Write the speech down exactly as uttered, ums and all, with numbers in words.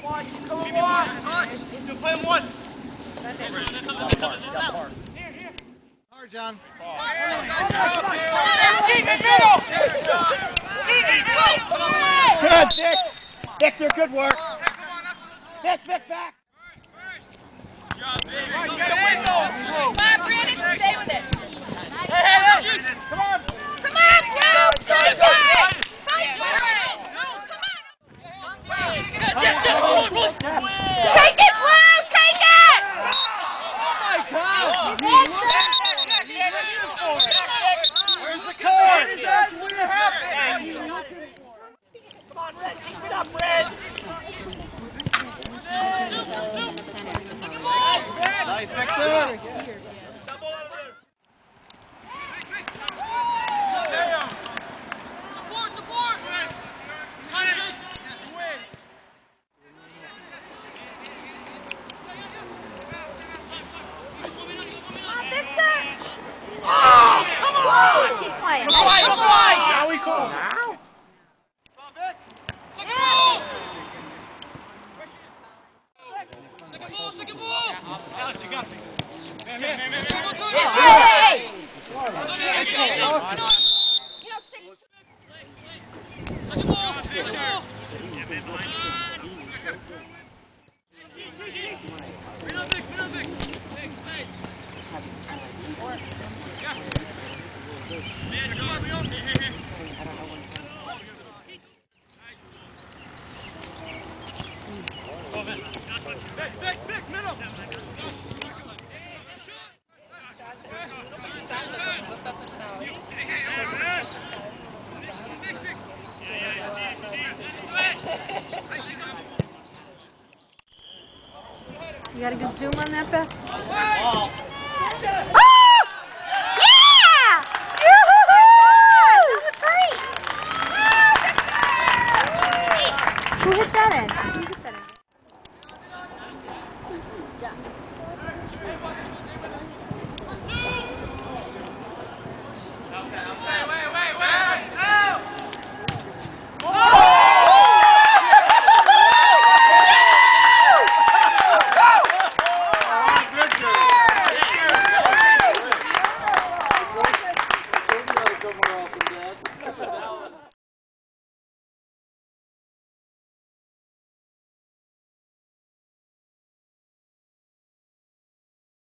Play him one. Hard, John. Good, Vic. Victor, good work. Vic, Vic, back. Come on, Brandon, stay with it. Come on. Come on, go. Take it. Fight for it. Take it, Blue. Take it. Oh, my God. Where's the cord? Come on, Red. Keep it up, Red. Nice, Victor. Support, support. Keep playing. Now we call. Now? Second ball. Second ball, second ball. Alex, you got me. Man, man, man, man. Hey! Second ball, second ball. Bring up big, bring up big. Big, big. Man, come on, bring up. Here, here, here. Big, big, big, middle. You got a good zoom on that, Beth? Oh! Yeah! Yoo-hoo-hoo! That was great! Who hit that in? Who hit that in? Okay, okay.